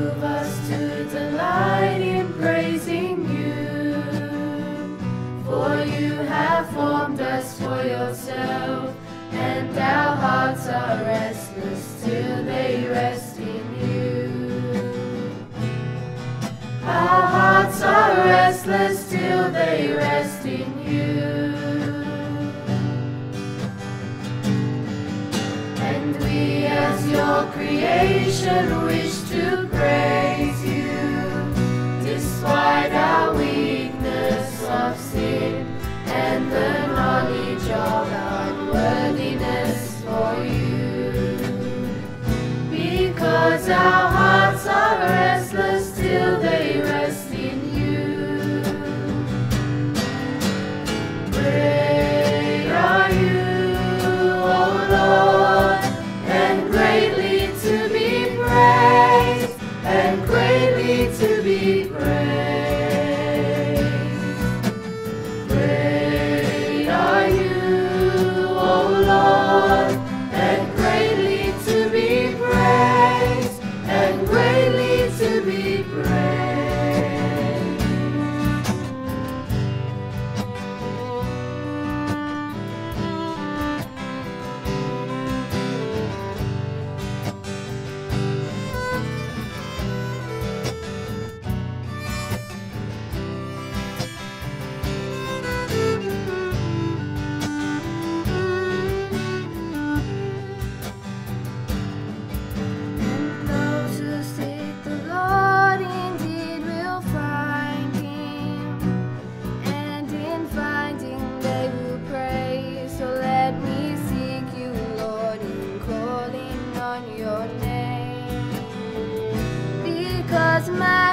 Move us to delight in praising you, for you have formed us for yourself, and our hearts are restless till they rest in you. Our hearts are restless till they rest in you. And we as your creation wish to praise you, despite our weakness of sin and the knowledge of our unworthiness for you. Because our hearts are restless till they rest in you. Great are you, O Lord, and greatly to be praised, and greatly to be praised. Great are you, O Lord, and greatly to be praised, and greatly to be praised. Those who seek the Lord indeed will find him, and in finding they will praise. So let me seek you, Lord, in calling on your name, because my